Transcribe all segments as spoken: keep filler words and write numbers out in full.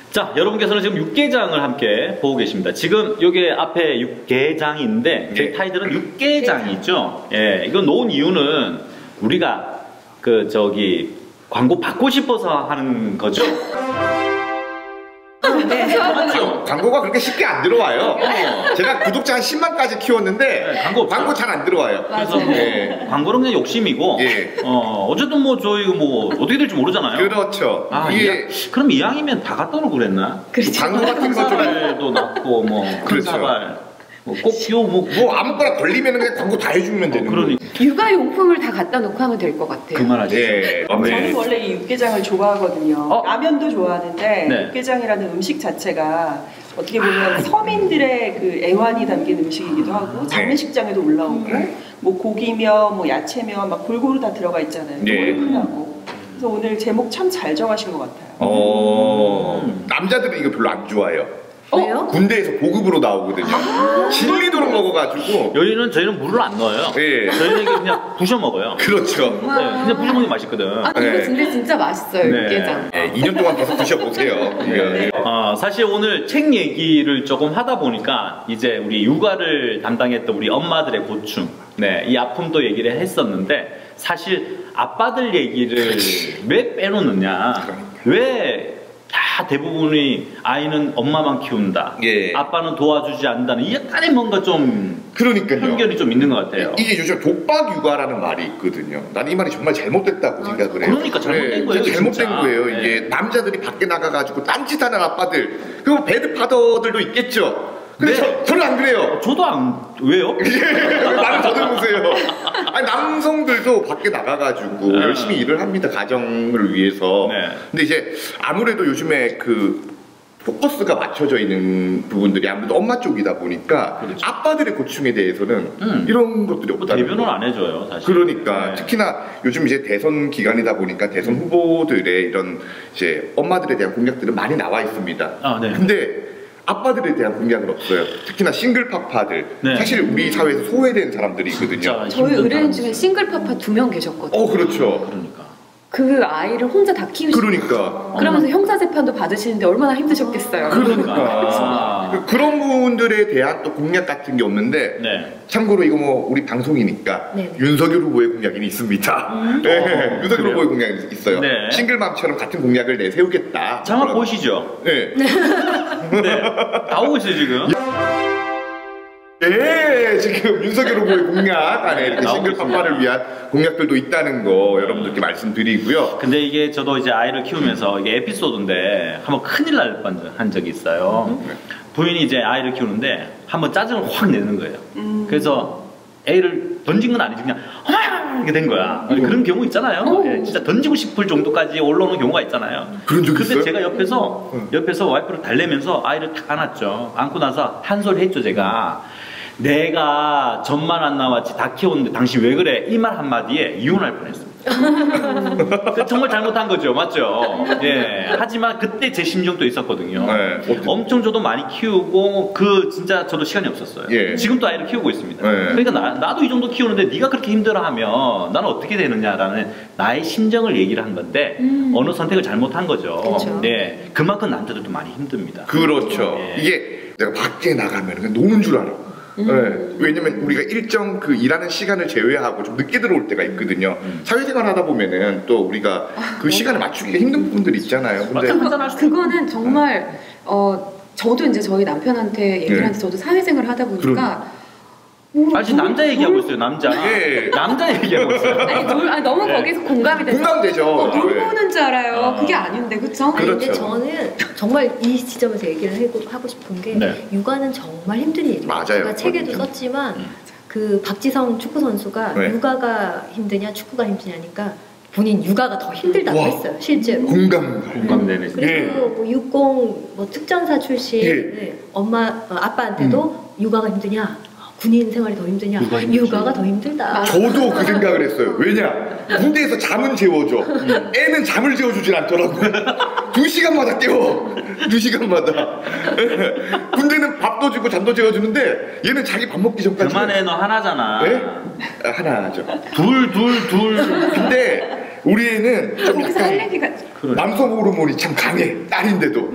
자, 여러분께서는 지금 육개장을 함께 보고 계십니다. 지금 여기 앞에 육개장인데 저희 타이틀은 육개장이죠. 예, 이거 놓은 이유는 우리가 그 저기 광고 받고 싶어서 하는 거죠. 네. 맞죠? 광고가 그렇게 쉽게 안 들어와요. 어. 제가 구독자 한 십만까지 키웠는데 네, 광고, 광고 잘 안 들어와요. 그래서 뭐 네. 광고는 그냥 욕심이고 예. 어, 어쨌든 뭐 저희 뭐 어떻게 될지 모르잖아요. 그렇죠. 아, 이게 그럼 이왕이면 다 갖다 놓고 그랬나? 그렇죠. 광고 같은 거 좀 도 낳고 뭐 큰 사발 뭐 꼭 키워 뭐, 뭐 아무거나 걸리면 그냥 광고 다 해주면 되는 어, 그러니까. 육아용품을 다 갖다 놓고 하면 될 것 같아요. 그 말 하죠. 네. 어, 저는 원래 이 육개장을 좋아하거든요. 어? 라면도 좋아하는데 네. 육개장이라는 음식 자체가 어떻게 보면 서민들의 그 애환이 담긴 음식이기도 하고 장례식장에도 올라오고 네. 뭐 고기며 뭐 야채며 막 골고루 다 들어가 있잖아요. 네. 흔하고. 그래서 오늘 제목 참 잘 정하신 것 같아요. 어... 음. 남자들은 이거 별로 안 좋아해요. 왜요? 군대에서 보급으로 나오거든요. 아 진리도록 먹어가지고. 여기는 저희는 물을 안 넣어요. 네. 저희는 이게 그냥 부셔 먹어요. 그렇죠. 네. 그냥 부셔 먹는 게 맛있거든. 아, 이거 네. 근데 진짜 맛있어요, 네. 육개장. 네. 이 년 동안 계속 드셔보세요. 네. 아, 사실 오늘 책 얘기를 조금 하다 보니까 이제 우리 육아를 담당했던 우리 엄마들의 고충, 네, 이 아픔도 얘기를 했었는데 사실 아빠들 얘기를 그렇지. 왜 빼놓느냐? 그러니까. 왜 다 대부분이 아이는 엄마만 키운다. 예. 아빠는 도와주지 않는다는 이 약간의 뭔가 좀 그러니까요. 편견이 좀 있는 것 같아요. 이게 요즘 독박 육아라는 말이 있거든요. 난 이 말이 정말 잘못됐다고 아, 생각을 해요. 그러니까 잘못된 네, 거예요. 잘못된 진짜. 거예요. 네. 이게 남자들이 밖에 나가가지고 딴짓하는 아빠들, 그리고 배드파더들도 있겠죠. 근데 네. 저, 저는 안 그래요. 저도 안 왜요? 나는 저들 보세요. 아니, 남성들도 밖에 나가가지고 네. 열심히 일을 합니다. 가정을 위해서. 네. 근데 이제 아무래도 요즘에 그 포커스가 맞춰져 있는 부분들이 아무래도 엄마 쪽이다 보니까 그렇죠. 아빠들의 고충에 대해서는 음. 이런 것들이 없다는 뭐 대변을 안 해줘요. 사실. 그러니까 네. 특히나 요즘 이제 대선 기간이다 보니까 대선 음. 후보들의 이런 이제 엄마들에 대한 공약들은 많이 나와 있습니다. 아, 네. 근데 아빠들에 대한 공약은 없어요. 특히나 싱글파파들. 네. 사실 우리 사회에서 소외된 사람들이 있거든요. 저희 의뢰인 중에 싱글파파 두 명 계셨거든요. 어, 그렇죠. 그러니까. 그 아이를 혼자 다 키우시고 그러니까. 그러면서 어. 형사재판도 받으시는데 얼마나 힘드셨겠어요. 그러니까. 아. 그런 부분들에 대한 또 공약 같은 게 없는데 네. 참고로 이거 뭐 우리 방송이니까 네네. 윤석열 후보의 공약이 있습니다. 음. 네. 어, 윤석열 그래요? 후보의 공약이 있어요. 네. 싱글맘처럼 같은 공약을 내세우겠다. 잠깐 보시죠. 네. 네. 나오고 있어요 지금. 네, 지금 윤석열 후보의 공약 안에 이렇게 싱글파파를 위한 공약들도 있다는 거 여러분들께 말씀드리고요. 근데 이게 저도 이제 아이를 키우면서 이게 에피소드인데 한번 큰일 날 뻔한 적이 있어요. 음. 부인이 이제 아이를 키우는데 한번 짜증을 확 내는 거예요. 음. 그래서 애를 던진 건 아니지 그냥 이렇게 된 거야. 음. 그런 경우 있잖아요. 예, 진짜 던지고 싶을 정도까지 올라오는 경우가 있잖아요. 그런 적 있어요? 근데 제가 옆에서 음. 옆에서 와이프를 달래면서 아이를 탁 안았죠. 안고 나서 한 소리 했죠 제가. 내가 전만 안 나왔지 다 키웠는데 당신 왜 그래? 이 말 한마디에 이혼할 뻔했습니다. 정말 잘못한 거죠. 맞죠? 예. 하지만 그때 제 심정도 있었거든요. 네. 엄청 저도 많이 키우고 그 진짜 저도 시간이 없었어요. 예. 지금도 아이를 키우고 있습니다. 예. 그러니까 나, 나도 이 정도 키우는데 네가 그렇게 힘들어하면 나는 어떻게 되느냐라는 나의 심정을 얘기를 한 건데 음. 어느 선택을 잘못한 거죠. 그렇죠. 예. 그만큼 남자들도 많이 힘듭니다. 그렇죠. 예. 이게 내가 밖에 나가면 그냥 노는 줄 알아. 음. 네. 왜냐면 우리가 일정 그 일하는 시간을 제외하고 좀 늦게 들어올 때가 있거든요. 음. 사회생활 하다 보면은 또 우리가 아, 그 시간을 맞추기가 힘든 부분들이 있잖아요. 근데 그거는 정말 네. 어 저도 이제 저희 남편한테 얘기를 하는데 네. 저도 사회생활 하다 보니까 그럼. 아, 지금 남자 얘기하고 있어요, 남자. 예. 남자 얘기하고 있어요. 아니, 놀, 아니 너무 네. 거기서 공감이 돼서. 공감되죠. 어, 놀고 오는 줄 알아요. 아. 그게 아닌데, 그쵸? 아니, 그렇죠. 근데 저는 정말 이 지점에서 얘기를 해고, 하고 싶은 게 네. 육아는 정말 힘든 일이에요. 맞아요. 제가 책에도 썼지만 음. 그 박지성 축구 선수가 네. 육아가 힘드냐, 축구가 힘드냐니까 본인 육아가 더 힘들다고 와. 했어요, 실제로. 공감. 공감되네. 그리고 예. 뭐 육십 뭐 특전사 출신 예. 엄마, 어, 아빠한테도 음. 육아가 힘드냐? 군인 생활이 더 힘드냐? 육아 육아가 더 힘들다. 저도 그 생각을 했어요. 왜냐? 군대에서 잠은 재워줘. 애는 잠을 재워주질 않더라고. 두 시간마다 깨워. 두 시간마다. 군대는 밥도 주고 잠도 재워주는데 얘는 자기 밥 먹기 전까지. 그만해, 너 하나잖아. 네? 아, 하나죠. 둘, 둘, 둘. 근데 우리 애는 좀 거기서 할 얘기가 남성 호르몬이 참 강해. 딸인데도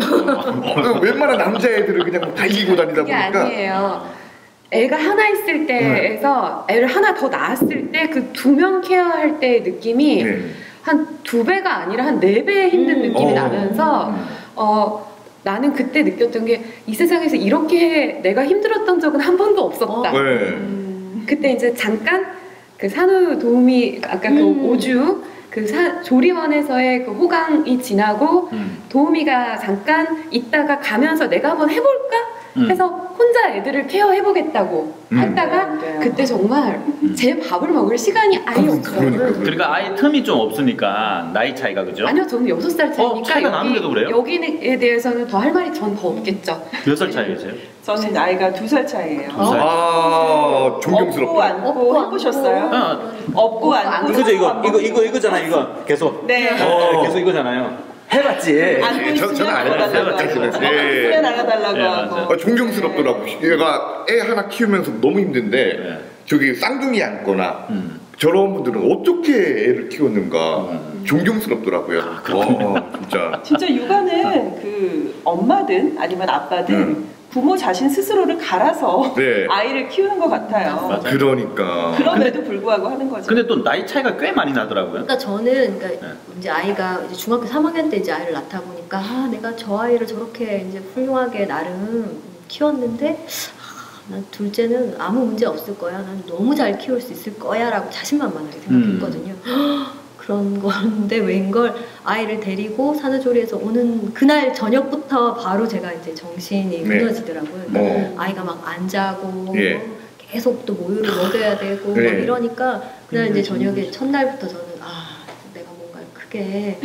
웬만한 남자애들을 그냥 다 이기고 다니다 그게 보니까 아니에요. 애가 하나 있을 때에서 애를 하나 더 낳았을 때 그 두 명 케어할 때의 느낌이 네. 한 두 배가 아니라 한 네 배의 힘든 음. 느낌이 어. 나면서 어 나는 그때 느꼈던 게 이 세상에서 이렇게 내가 힘들었던 적은 한 번도 없었다. 네. 음. 그때 이제 잠깐 그 산후도우미 아까 그 음. 오주 그 사, 조리원에서의 그 호강이 지나고 음. 도우미가 잠깐 있다가 가면서 내가 한번 해볼까 음. 해서 혼자 애들을 케어해보겠다고 음. 했다가 네, 네. 그때 정말 제 밥을 먹을 시간이 아예 그러니까, 없어요. 그러니까. 그러니까 아예 틈이 좀 없으니까 나이 차이가 그죠? 아니요, 저는 여섯 살 차이니까 어, 차이가 나는데도 그래요? 여기에 대해서는 더 할 말이 전 더 없겠죠. 몇 살 차이세요? 저는 나이가 두 살 차이예요. 두 살? 아 업고 존경스럽다. 안고 업고 해보셨어요? 어, 업고 안고. 그죠 이거 이거 이거 이거잖아 이거 계속. 네. 어, 계속 이거잖아요. 해봤지. 안고 예, 저- 있으면 저는 안 해봤어요. 안아달라고 하고, 저는. 업고 예. 있으면 안아달라고 예, 하고. 맞아요. 아, 존경스럽더라고. 얘가 애 하나 키우면서 너무 힘든데 네. 저기 쌍둥이 안거나 음. 저런 분들은 어떻게 애를 키웠는가 음. 존경스럽더라고요. 어, 진짜. 진짜 육아는 그 엄마든 아니면 아빠든 음. 부모 자신 스스로를 갈아서 네. 아이를 키우는 것 같아요. 맞아요. 그러니까. 그럼에도 불구하고 하는 거죠. 근데 또 나이 차이가 꽤 많이 나더라고요. 그러니까 저는 그러니까 네. 이제 아이가 이제 중학교 삼 학년 때 이제 아이를 낳다 보니까 아 내가 저 아이를 저렇게 이제 훌륭하게 나름 키웠는데 아, 난 둘째는 아무 문제 없을 거야. 난 너무 잘 키울 수 있을 거야라고 자신만만하게 생각했거든요. 음. 그런 건데 웬걸 아이를 데리고 산후조리에서 오는 그날 저녁부터 바로 제가 이제 정신이 네. 무너지더라고요. 그러니까 어. 아이가 막 안 자고 예. 뭐 계속 또 모유를 먹여야 되고 네. 막 이러니까 그날 이제 음. 저녁에 첫날부터 저는 아 내가 뭔가 크게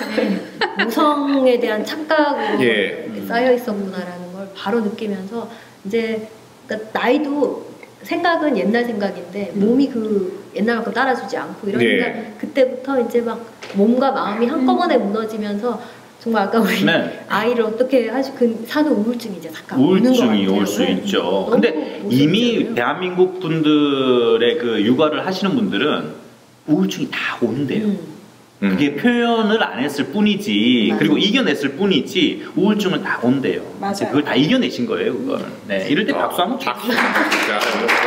네, 모성에 대한 착각으로 예. 쌓여 있었구나라는 걸 바로 느끼면서 이제 그러니까 나이도 생각은 옛날 생각인데 몸이 그 옛날만큼 따라주지 않고 이러니까 네. 그때부터 이제 막 몸과 마음이 한꺼번에 무너지면서 정말 아까 우리 네. 아이를 어떻게 하시 그 산후 우울증이 이제 잠깐 오는 것 우울증이 같아요. 올 수 네. 있죠. 너무 근데 모습이 이미 있잖아요. 대한민국 분들의 그 육아를 하시는 분들은 우울증이 다 오는데요. 음. 그게 표현을 안 했을 뿐이지, 맞아요. 그리고 이겨냈을 뿐이지 우울증은 다 온대요. 맞아요. 그걸 다 이겨내신 거예요, 그걸. 네, 이럴 때 박수 한번 쳐. 박수 진짜.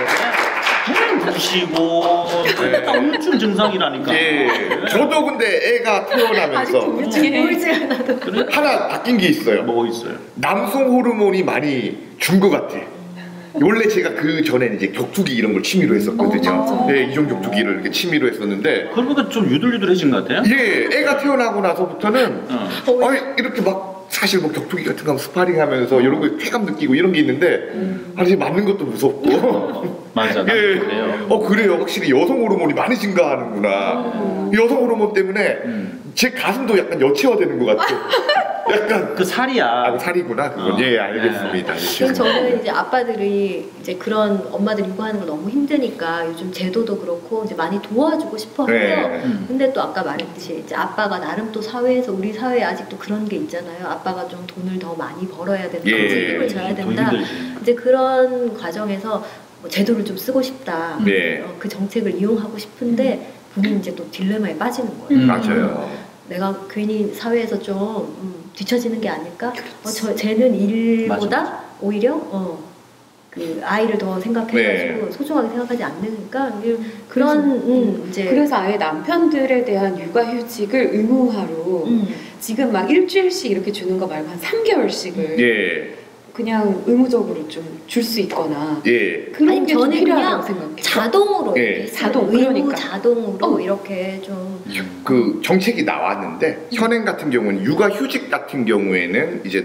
그냥 부시고 네. 다 우울증 증상이라니까. 예. 저도 근데 애가 태어나면서 우울증이 우울증 하나도 하나 바뀐 게 있어요. 뭐 있어요? 남성 호르몬이 많이 준 것 같아. 원래 제가 그 전에 이제 격투기 이런 걸 취미로 했었거든요. 어, 네, 이종 격투기를 이렇게 취미로 했었는데, 그러니까 좀 유들유들해진 것 같아요. 예, 애가 태어나고 나서부터는 어. 어, 이렇게 막 사실 뭐 격투기 같은 거 하면 스파링하면서 이런 거 쾌감 느끼고 이런 게 있는데, 음. 사실 맞는 것도 무섭고. 맞아, 나도 예, 그래요. 어 그래요. 확실히 여성 호르몬이 많이 증가하는구나. 음. 여성 호르몬 때문에 음. 제 가슴도 약간 여체화되는 것 같아. 약간 그 살이야. 아, 살이구나 그건. 어. 예, 알겠습니다. 그래서 저는 이제 아빠들이 이제 그런 엄마들 육아하는 걸 너무 힘드니까 요즘 제도도 그렇고 이제 많이 도와주고 싶어 해요. 네. 음. 근데 또 아까 말했듯이 이제 아빠가 나름 또 사회에서 우리 사회에 아직도 그런 게 있잖아요. 아빠가 좀 돈을 더 많이 벌어야 된다, 예. 책임을 져야 더 된다. 힘들지. 이제 그런 과정에서 뭐 제도를 좀 쓰고 싶다. 네. 어, 그 정책을 이용하고 싶은데 본인 이제 또 딜레마에 빠지는 거예요. 음. 맞아요. 내가 괜히 사회에서 좀 음, 뒤처지는 게 아닐까? 어, 저 쟤는 일보다 맞아, 맞아. 오히려 어, 그 아이를 더 생각해가지고 네. 소중하게 생각하지 않으니까 이게 그런 음, 이제 그래서 아예 남편들에 대한 육아휴직을 의무화로 음, 지금 막 일주일씩 이렇게 주는 거 말고 한 삼 개월씩을 예, 그냥 의무적으로 좀 줄 수 있거나 예. 그런 아니 게 좀 저는 필요하다고 그냥 생각해요. 자동으로 예. 이렇게 자동, 의무 그러니까. 자동으로 어. 이렇게 좀 그 정책이 나왔는데 현행 같은 경우는 육아휴직 같은 경우에는 이제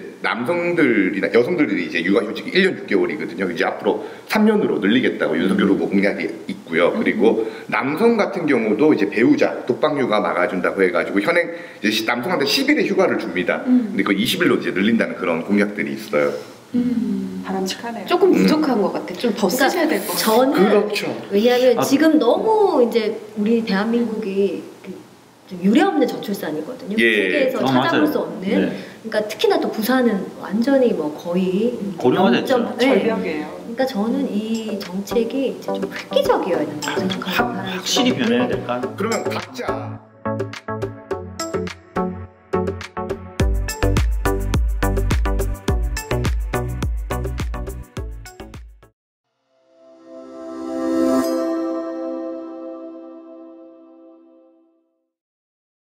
남성들이나 여성들이 이제 육아휴직이 일 년 육 개월이거든요. 이제 앞으로 삼 년으로 늘리겠다고 윤석열 후보 공약이 있고요. 그리고 남성 같은 경우도 이제 배우자 독박육아 막아준다고 해가지고 현행 이제 남성한테 십 일의 휴가를 줍니다. 음. 근데 그 이십 일로 이제 늘린다는 그런 공약들이 있어요. 음. 바람직하네요. 조금 부족한 것 같아. 좀 더 그러니까 쓰셔야 될 것 같아. 저는 그렇죠. 왜냐하면 아, 지금 너무 이제 우리 대한민국이 그 좀 유례없는 저출산이거든요. 예. 세계에서 어, 찾아볼 맞아요. 수 없는. 네. 그러니까 특히나 또 부산은 완전히 뭐 거의 고령화됐죠. 영 점- 네. 절벽이에요. 그러니까 저는 이 정책이 이제 좀 획기적이어야 된다고 생각하는 사람이에요. 확실히 변해야 될까? 그러면 각자